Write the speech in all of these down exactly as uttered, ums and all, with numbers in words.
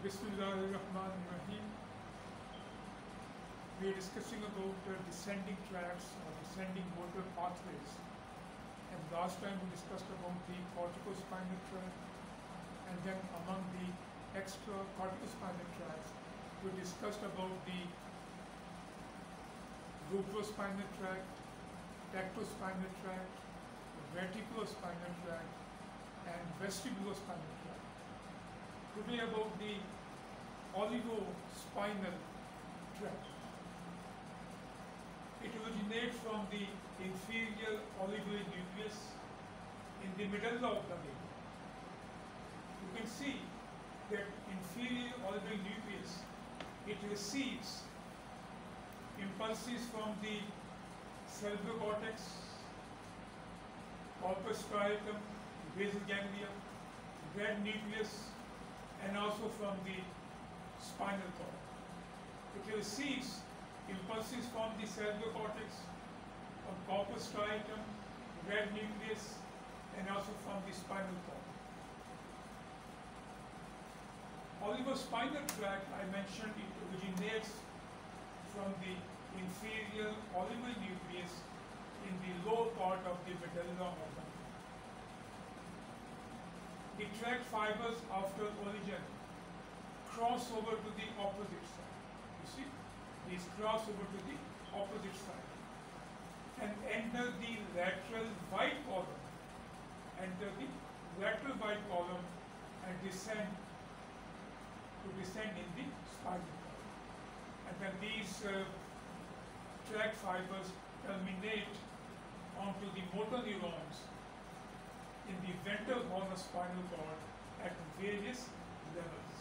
Bismillahirrahmanirrahim. We are discussing about uh, descending tracts or descending motor pathways. And last time we discussed about the corticospinal tract, and then among the extra corticospinal tracts, we discussed about the rubrospinal tract, tectospinal tract, reticulospinal tract, and vestibulospinal tract. Today about the oligospinal tract. It originates from the inferior oligoid nucleus in the middle of the brain. You can see that inferior oligoid nucleus, it receives impulses from the cerebral cortex, corpus striatum, basal ganglia, red nucleus, and also from the spinal cord. It receives impulses from the cerebral cortex, from corpus striatum, red nucleus, and also from the spinal cord. Oligospinal tract, I mentioned, it originates from the inferior oligoid nucleus in the lower part of the medulla oblongata. The tract fibers after origin cross over to the opposite side. You see, these cross over to the opposite side and enter the lateral white column, enter the lateral white column and descend to descend in the spinal column. And then these uh, tract fibers terminate onto the motor neurons in the ventral horn of spinal cord at various levels.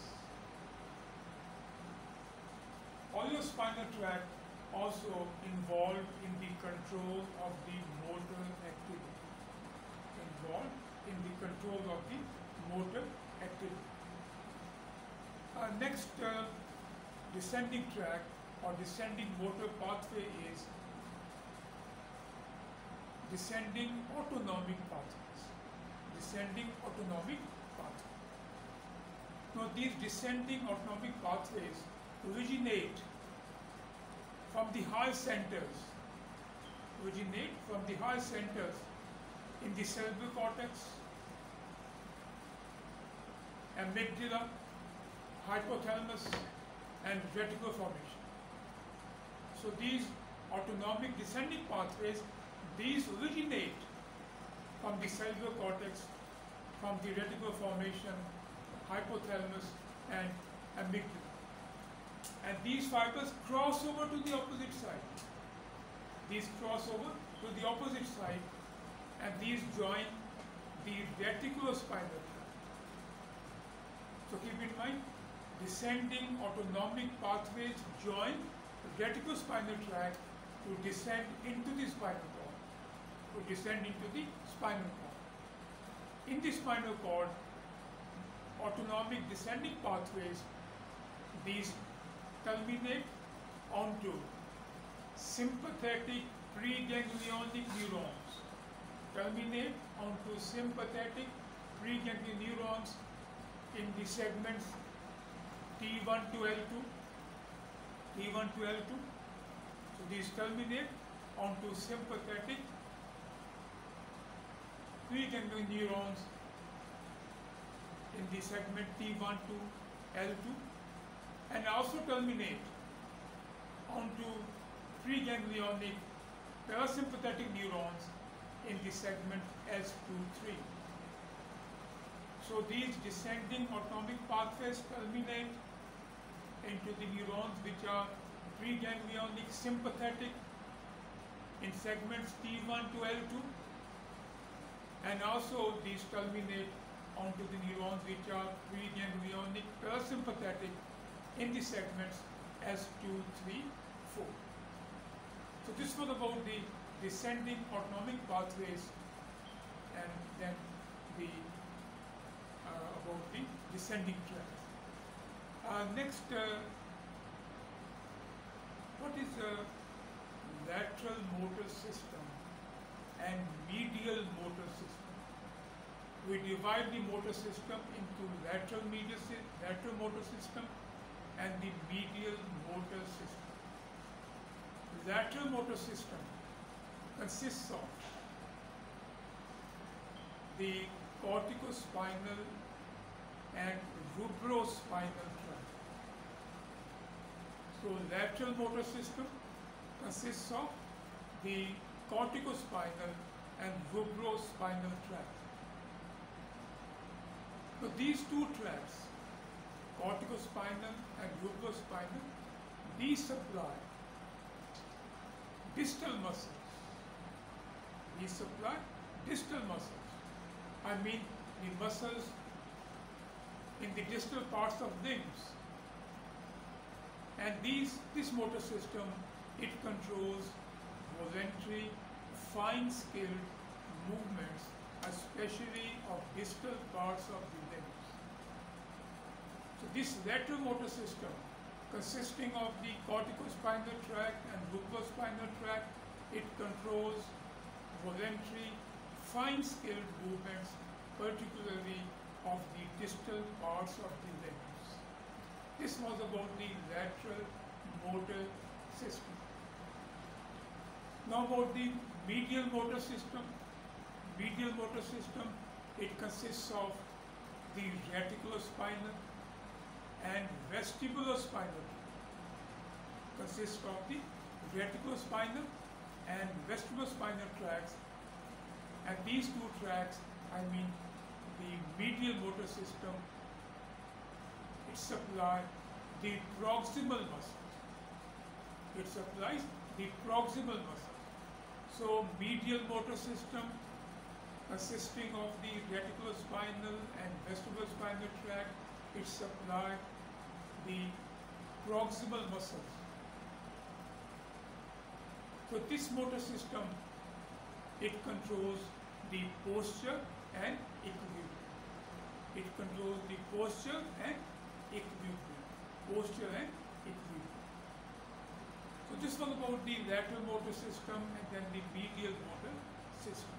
Oligospinal tract also involved in the control of the motor activity. Involved in the control of the motor activity. Our next uh, descending tract or descending motor pathway is descending autonomic pathways. Descending autonomic pathway. Now these descending autonomic pathways originate from the high centers, originate from the high centers in the cerebral cortex, amygdala, hypothalamus, and reticular formation. So these autonomic descending pathways, these originate from the cerebral cortex, from the reticular formation, hypothalamus, and amygdala. And these fibers cross over to the opposite side. These cross over to the opposite side, and these join the reticulospinal tract. So keep in mind, descending autonomic pathways join the reticulospinal tract to descend into the spinal cord, to descend into the spinal cord. In the spinal cord, autonomic descending pathways, these terminate onto sympathetic preganglionic neurons, terminate onto sympathetic preganglionic neurons in the segments T one to L two, T one to L two. So these terminate onto sympathetic preganglionic neurons in the segment T one to L two, and also terminate onto preganglionic parasympathetic neurons in the segment S two three. So these descending autonomic pathways terminate into the neurons which are preganglionic sympathetic in segments T one to L two, and also these terminate onto the neurons which are preganglionic parasympathetic in the segments S two, three, four. So this was about the descending autonomic pathways, and then the uh, about the descending tract. Uh, next, uh, what is a lateral motor system and medial motor system? we divide the motor system into lateral medial sy- lateral motor system and the medial motor system. The lateral motor system consists of the corticospinal and rubrospinal tract. So lateral motor system consists of the corticospinal and rubrospinal tract. So these two tracts, corticospinal and rubrospinal, these supply distal muscles. These supply distal muscles. I mean the muscles in the distal parts of limbs. And these, this motor system, it controls voluntary, fine-scaled movements, especially of distal parts of the limbs. So this lateral motor system, consisting of the corticospinal tract and rubrospinal tract, it controls voluntary, fine-scaled movements, particularly of the distal parts of the limbs. This was about the lateral motor system. Now about the medial motor system. Medial motor system, it consists of the reticulospinal and vestibulospinal. Consists of the reticulospinal and vestibulospinal tracts, and these two tracts, I mean the medial motor system, it supplies the proximal muscles. It supplies the proximal muscles. So medial motor system consisting of the reticulospinal and vestibulospinal tract, it supplies the proximal muscles. So this motor system, it controls the posture and equilibrium. It controls the posture and equilibrium. Posture and equilibrium. So this was about the lateral motor system and then the medial motor system.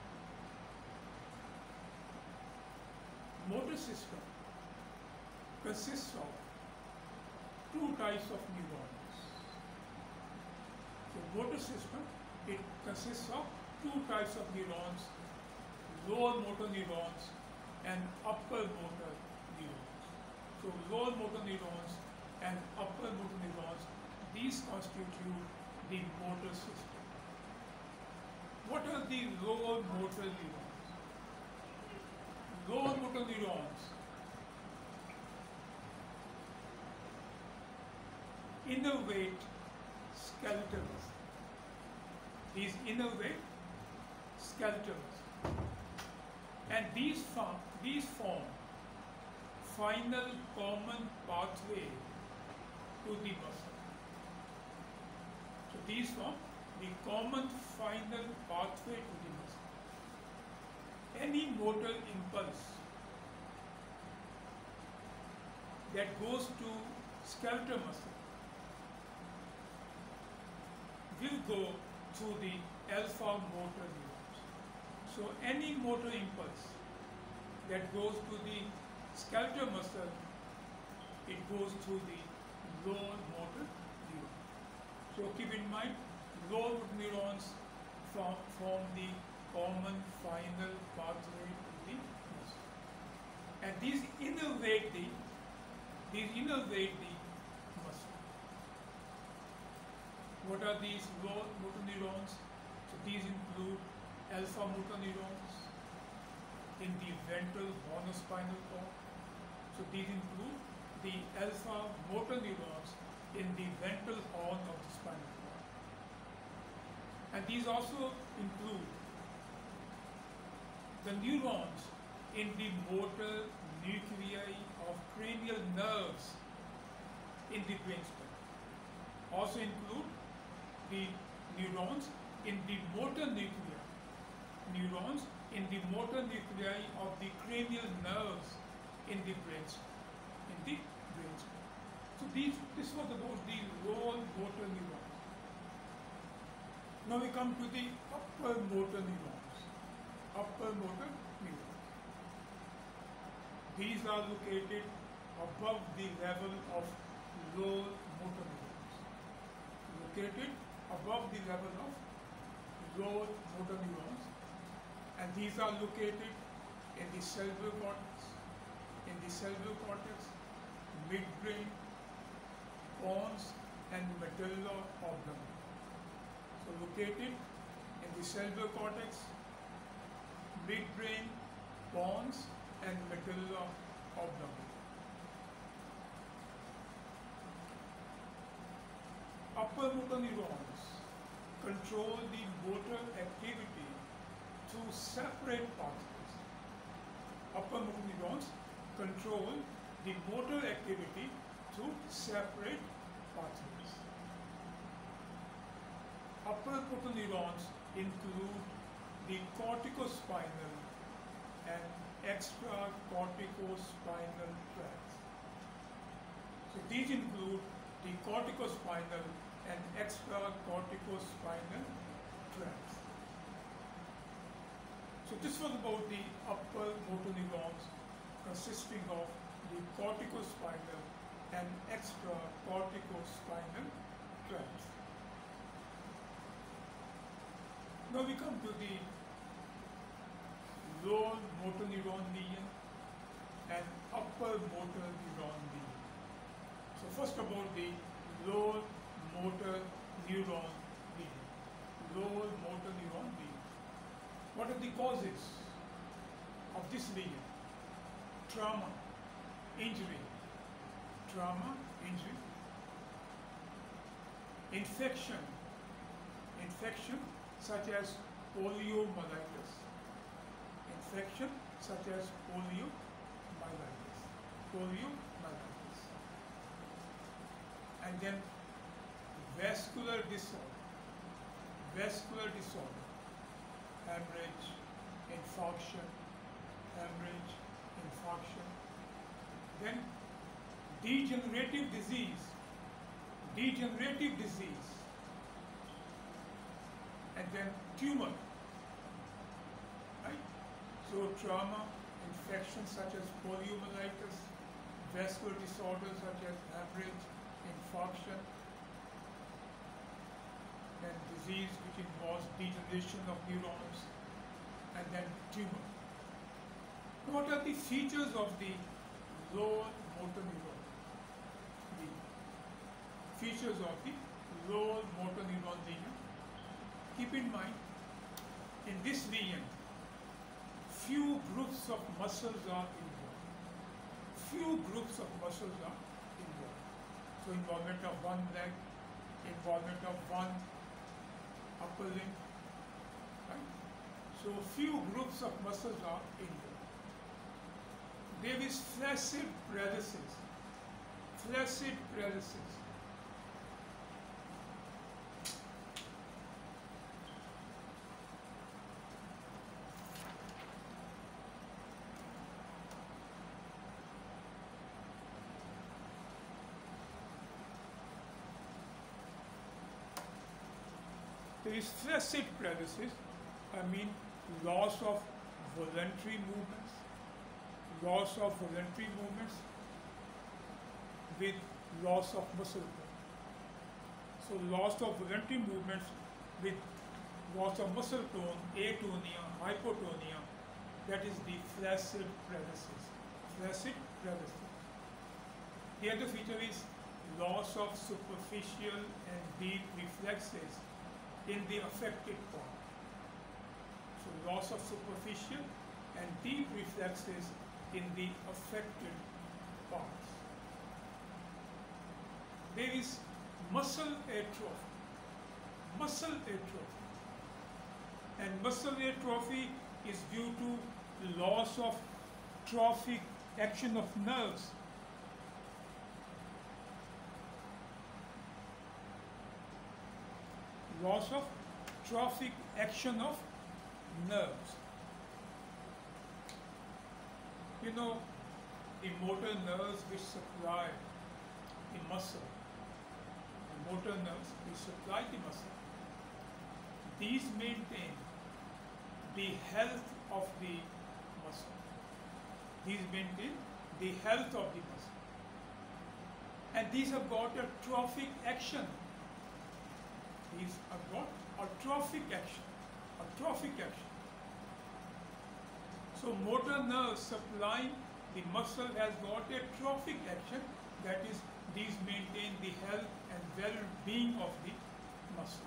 Motor system consists of two types of neurons. So motor system, it consists of two types of neurons, lower motor neurons and upper motor neurons. So lower motor neurons and upper motor neurons, these constitute the motor system. What are the lower motor neurons? Lower motor neurons innervate skeletal muscle. These innervate skeletal muscle. And these form, these form final common pathway to the muscle. So these form the common final pathway to the muscle. Any motor impulse that goes to skeletal muscle will go through the alpha motor neurons. So any motor impulse that goes to the skeletal muscle, it goes through the lower motor neuron. So keep in mind, lower motor neurons form, form the common final pathway to the muscle. And these innervate the, these innervate the muscle. What are these lower motor neurons? So these include alpha motor neurons in the ventral hornospinal cord. So these include the alpha motor neurons in the ventral horn of the spinal cord. And these also include the neurons in the motor nuclei of cranial nerves in the brainstem. Also include the neurons in the motor nuclei, neurons in the motor nuclei of the cranial nerves in the brainstem, in the brainstem. So these, this was about the lower motor neurons. Now we come to the upper motor neurons. Upper motor neurons. These are located above the level of lower motor neurons. Located above the level of lower motor neurons, and these are located in the cerebral cortex, in the cerebral cortex, midbrain, pons, and medulla oblongata. So located in the cerebral cortex, midbrain, pons, and medulla oblongata. Upper motor neurons control the motor activity through separate pathways. Upper motor neurons control the motor activity through separate pathways. Upper motor neurons include the corticospinal and extracorticospinal tracts. So these include the corticospinal and extracorticospinal tracts. So this was about the upper motor neurons consisting of the corticospinal and extracorticospinal tracts. Now we come to the lower motor neuron lesion and upper motor neuron lesion. So first about the lower motor neuron lesion. Lower motor neuron lesion. What are the causes of this lesion? Trauma, injury, trauma, injury, infection, infection such as poliomyelitis, infection such as poliomyelitis, poliomyelitis, and then vascular disorder, vascular disorder, hemorrhage, infarction, hemorrhage, infarction, then degenerative disease, degenerative disease, and then tumor, right? So trauma, infection such as poliomyelitis, vascular disorders such as hemorrhage, infarction, then disease which involves degeneration of neurons, and then tumor. What are the features of the lower motor neuron? The features of the lower motor neuron lesion. Keep in mind, in this lesion, few groups of muscles are involved. Few groups of muscles are involved. So involvement of one leg, involvement of one upper limb, right? So few groups of muscles are involved. There is flaccid paralysis, flaccid paralysis. There is flaccid paralysis, I mean loss of voluntary movements, loss of voluntary movements with loss of muscle tone. So loss of voluntary movements with loss of muscle tone, atonia, hypotonia, that is the flaccid paralysis. Flaccid paralysis. The other feature is loss of superficial and deep reflexes in the affected part. So loss of superficial and deep reflexes in the affected parts. There is muscle atrophy. Muscle atrophy. And muscle atrophy is due to loss of trophic action of nerves. Loss of trophic action of nerves. You know, the motor nerves which supply the muscle, the motor nerves which supply the muscle, these maintain the health of the muscle. these maintain the health of the muscle. And these have got a trophic action. These have got a trophic action. A trophic action. So motor nerves supplying the muscle has got a trophic action, that is, these maintain the health and well-being of the muscle.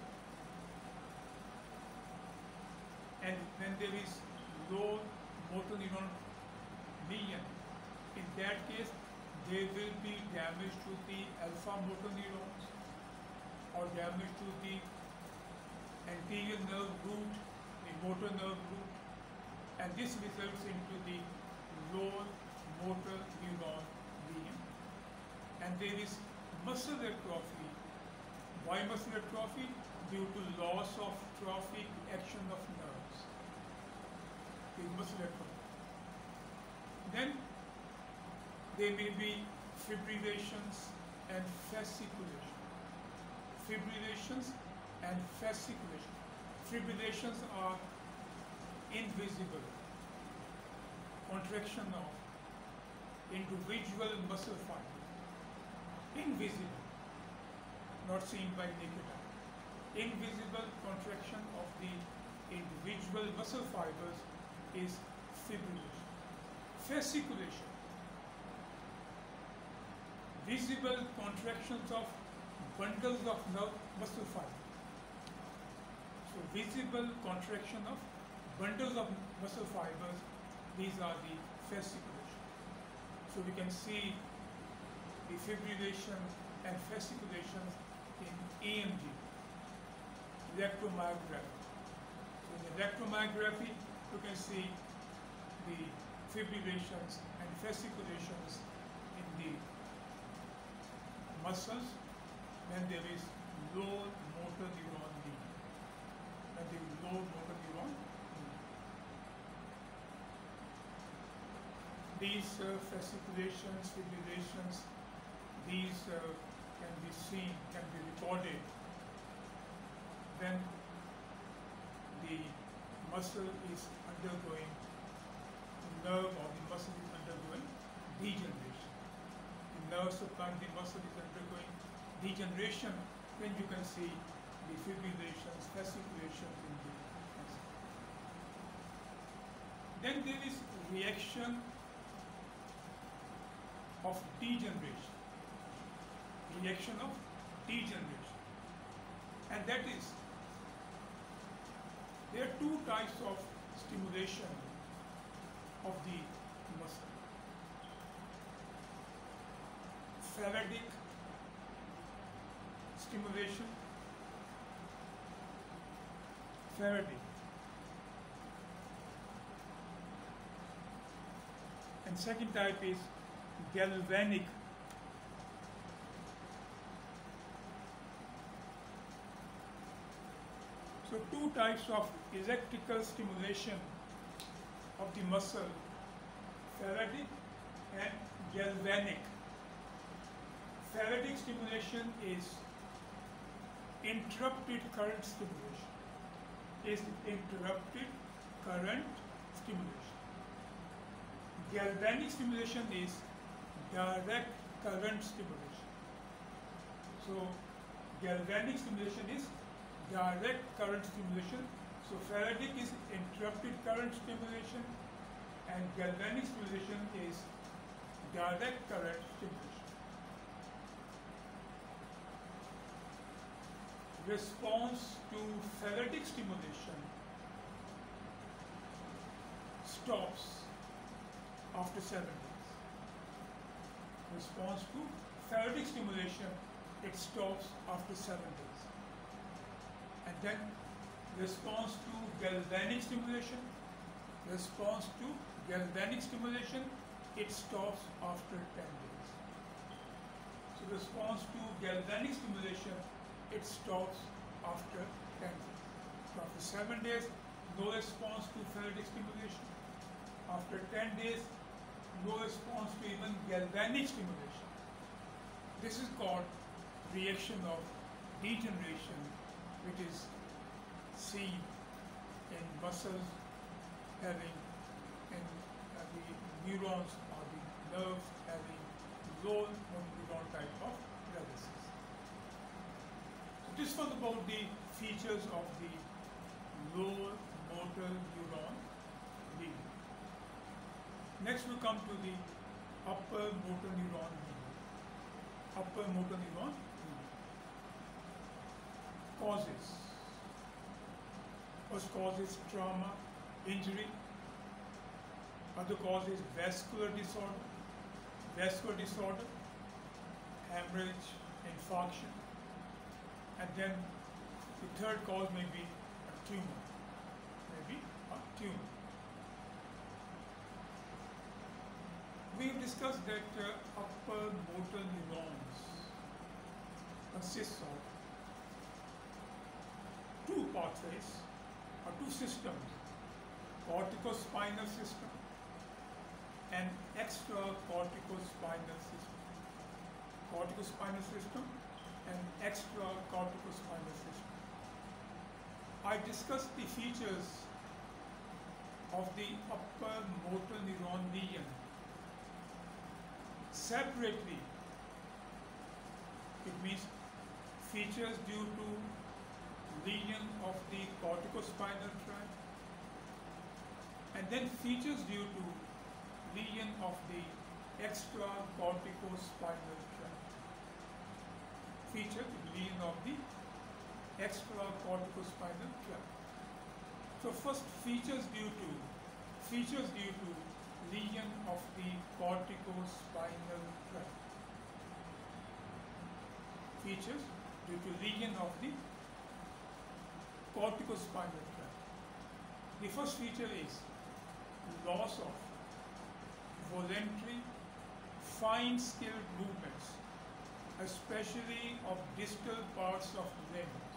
And when there is low motor neuron million, in that case there will be damage to the alpha motor neurons or damage to the anterior nerve root, the motor nerve root, and this results into the low motor neuron lesion. And there is muscle atrophy. Why muscle atrophy? Due to loss of trophic action of nerves. The muscle atrophy. Then there may be fibrillations and fasciculation. Fibrillations and fasciculation. Fibrillations are invisible contraction of individual muscle fibers. Invisible, not seen by naked eye. Invisible contraction of the individual muscle fibers is fibrillation. Fasciculation, visible contractions of bundles of nerve muscle fibers. So visible contraction of bundles of muscle fibers, these are the fasciculation. So we can see the fibrillation and fasciculations in E M G, electromyography. So in electromyography, you can see the fibrillations and fasciculations in the muscles when there is low motor neuron lesion. When there is low motor neuron lesion. These uh, fasciculations, fibrillations, these uh, can be seen, can be recorded when the muscle is undergoing, the nerve or the muscle is undergoing degeneration. The nerve supplying the muscle is undergoing degeneration, then you can see the fibrillations, fasciculations in the muscle. Then there is reaction of degeneration. Reaction of degeneration. And that is, there are two types of stimulation of the muscle. Faradic stimulation, Faraday, and second type is galvanic. So two types of electrical stimulation of the muscle, Faradic and galvanic. Faradic stimulation is interrupted current stimulation. Is interrupted current stimulation. Galvanic stimulation is direct current stimulation. So galvanic stimulation is direct current stimulation. So Faradic is interrupted current stimulation and galvanic stimulation is direct current stimulation. Response to Faradic stimulation stops after seven days. Response to Faradic stimulation, it stops after seven days. And then response to galvanic stimulation, response to galvanic stimulation, it stops after ten days. So response to galvanic stimulation, it stops after ten days. So after seven days, no response to Faradic stimulation. After ten days, no response to even galvanic stimulation. This is called reaction of degeneration, which is seen in muscles having in uh, the neurons are the nerves having low motor neuron type of paralysis. So this was about the features of the lower motor neuron lesion. Next we come to the upper motor neuron lesion. Upper motor neuron lesion. Causes. First cause is trauma, injury. Other cause is vascular disorder, vascular disorder, hemorrhage, infarction. And then the third cause may be a tumor, maybe a tumor. We have discussed that uh, upper motor neurons consist of two pathways or two systems, corticospinal system and extracorticospinal system. Corticospinal system and extracorticospinal system. I discussed the features of the upper motor neuron lesion separately. It means features due to lesion of the corticospinal tract, and then features due to lesion of the extracorticospinal tract. Feature lesion of the extracorticospinal tract. So first, features due to features due to lesion of the corticospinal tract. Features due to lesion of the corticospinal tract. The first feature is loss of voluntary fine-scaled movements, especially of distal parts of limbs.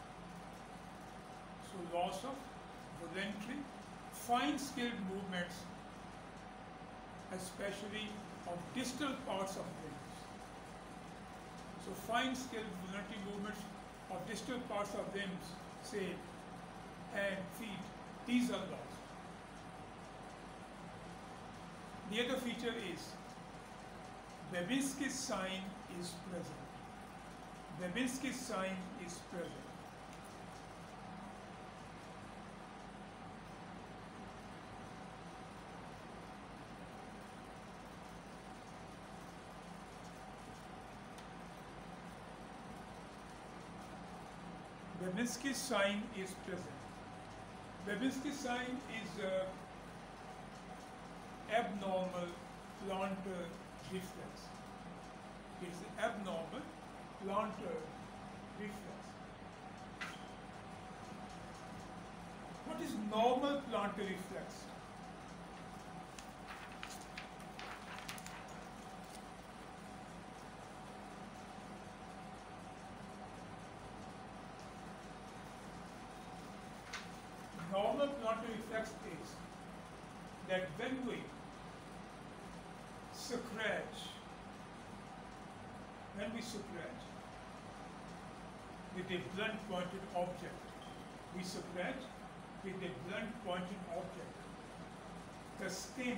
So loss of voluntary fine-scaled movements, especially of distal parts of limbs. So fine-scaled voluntary movements of distal parts of limbs, say hand, feet, these are lost. The other feature is Babinski's sign is present. Babinski's sign is present. Babinski's sign is present. Babinski's sign is uh, abnormal plantar reflex. It is abnormal plantar reflex. What is normal plantar reflex? Normal plantar reflex is that when we scratch, when we scratch with a blunt pointed object, we scratch with a blunt pointed object, the skin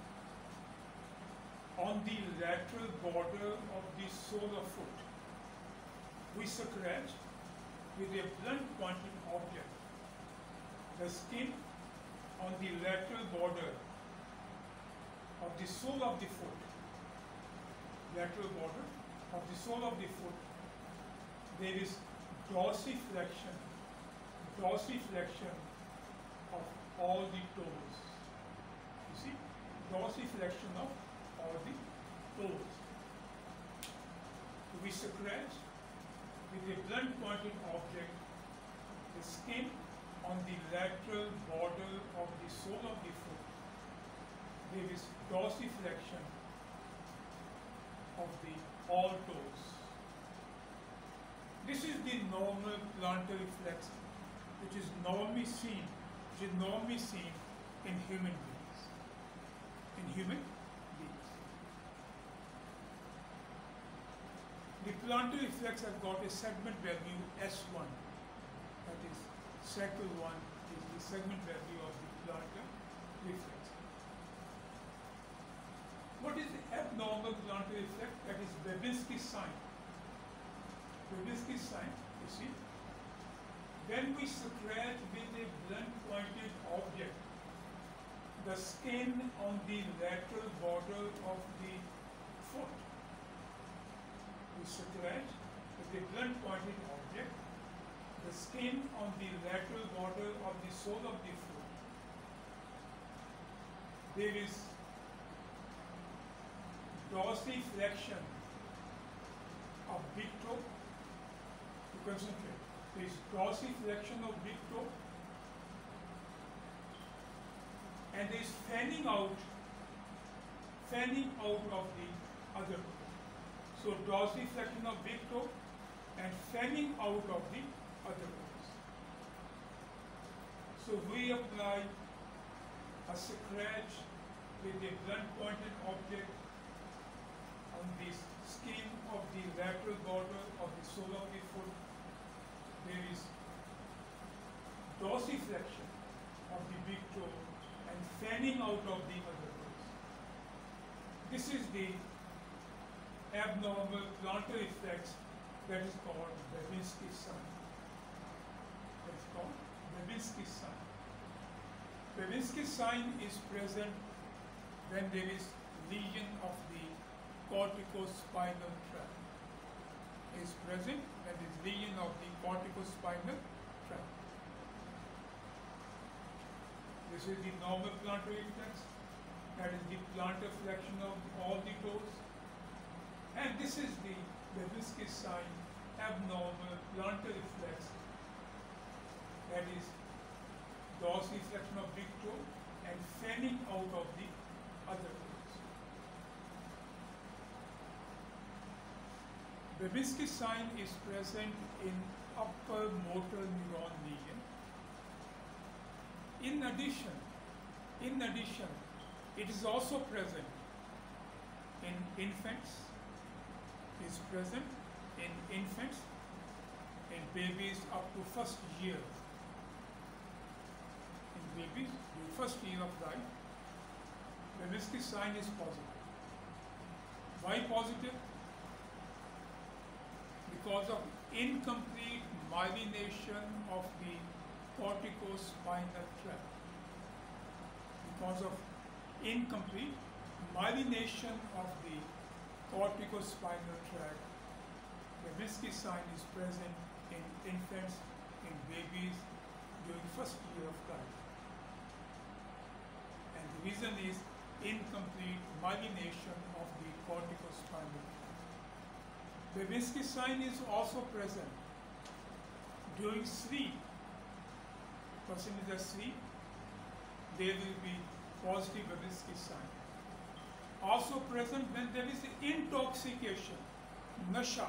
on the lateral border of the sole of foot. We scratch with a blunt pointed object, the skin on the lateral border of the sole of the foot, lateral border of the sole of the foot, there is dorsiflexion, dorsiflexion of all the toes. You see, dorsiflexion of all the toes. We scratch with a blunt pointed object the skin on the lateral border of the sole of the foot. There is dorsiflexion of the all toes. This is the normal plantar reflex, which is normally seen, which is normally seen in human beings. In human beings. The plantar reflex has got a segment value S one, that is cycle one is the segment value of the plantar reflex. abnormal plantar reflex, that is Babinski's sign. Babinski's sign, you see. When we scratch with a blunt pointed object the skin on the lateral border of the foot, we scratch with a blunt pointed object the skin on the lateral border of the sole of the foot, there is dorsiflexion of big toe. To concentrate, there is dorsiflexion of big toe, and there is fanning out, fanning out of the other toe. So dorsiflexion of big toe and fanning out of the other toes. So we apply a scratch with a blunt pointed object on the skin of the lateral border of the sole of the foot. There is dorsiflexion of the big toe and fanning out of the other toes. This is the abnormal plantar reflex that is called Babinski's sign. That is called Babinski's sign. Babinski's sign is present when there is lesion of the corticospinal tract. It is present when there is lesion of the corticospinal tract. This is the normal plantar reflex, that is the plantar flexion of all the toes. And this is the Babinski's sign, abnormal plantar reflex, that is dorsiflexion of big toe and fanning out of the other toes. Babinski's sign is present in upper motor neuron lesion. In addition, in addition, it is also present in infants, is present in infants, in babies up to first year. In babies, the first year of life, Babinski's sign is positive. Why positive? Because of incomplete myelination of the corticospinal tract. Because of incomplete myelination of the corticospinal tract, Babinski's sign is present in infants, in babies during first year of life. And the reason is incomplete myelination of the corticospinal tract. Babinski's sign is also present during sleep. Person is asleep, there will be positive Babinski's sign. Also present when there is intoxication, nasha,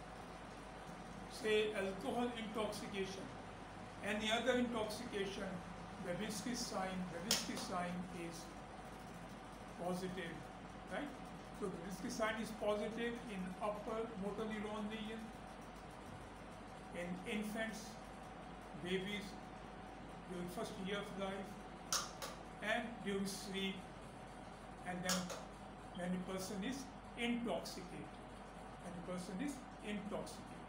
say alcohol intoxication, any other intoxication, Babinski's sign, Babinski's sign is positive, right? So Babinski's sign is positive in upper motor neuron lesion, in infants, babies during first year of life, and during sleep, and then when a person is intoxicated, when a person is intoxicated.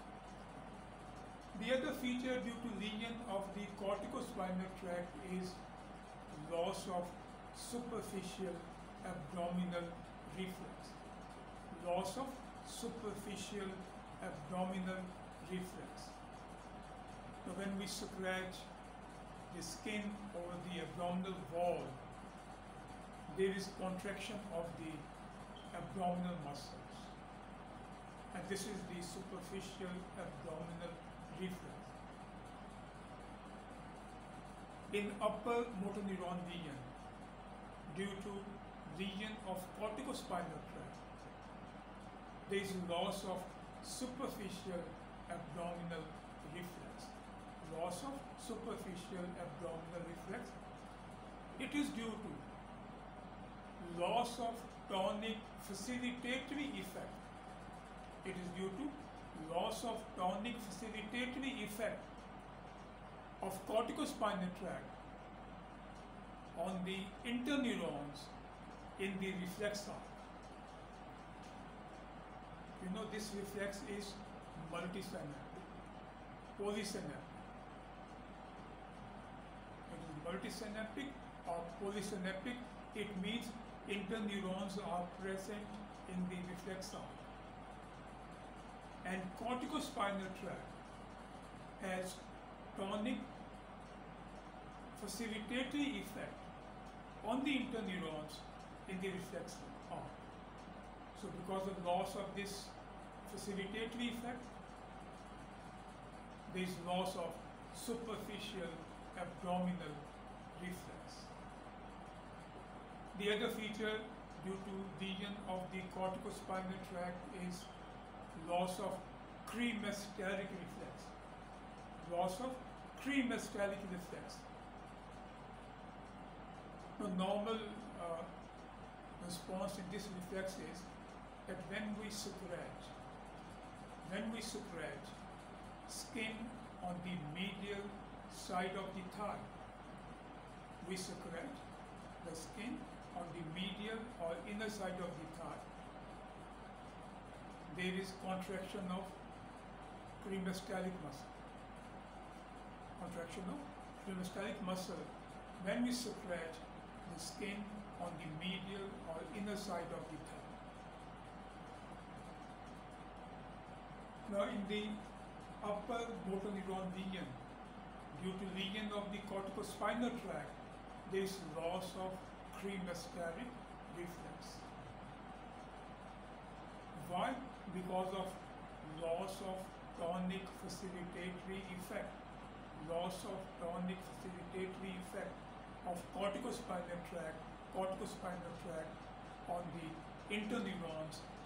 The other feature due to lesion of the corticospinal tract is loss of superficial abdominal reflex. Loss of superficial abdominal reflex. Now when we scratch the skin over the abdominal wall, there is contraction of the abdominal muscles, and this is the superficial abdominal reflex. In upper motor neuron lesion, due to lesion of corticospinal tract, there is loss of superficial abdominal reflex. Loss of superficial abdominal reflex. It is due to loss of tonic facilitatory effect. It is due to loss of tonic facilitatory effect of corticospinal tract on the interneurons in the reflex arc. You know, this reflex is multisynaptic, polysynaptic. It is multisynaptic or polysynaptic. It means interneurons are present in the reflex arc. And corticospinal tract has tonic facilitatory effect on the interneurons in the reflex arc. So because of loss of this facilitatory effect, there is loss of superficial abdominal reflex. The other feature due to lesion of the corticospinal tract is loss of cremasteric reflex. Loss of cremasteric reflex. The normal uh, response in this reflex is that when we scratch, when we scratch skin on the medial side of the thigh, we scratch the skin on the medial or inner side of the thigh, there is contraction of cremasteric muscle. Contraction of cremasteric muscle when we scratch the skin on the medial or inner side of the thigh. Now in the upper motor neuron lesion, due to lesion of the corticospinal tract, there is loss of cremasteric reflex. Why? Because of loss of tonic facilitatory effect. Loss of tonic facilitatory effect of corticospinal tract, corticospinal tract on the interneurons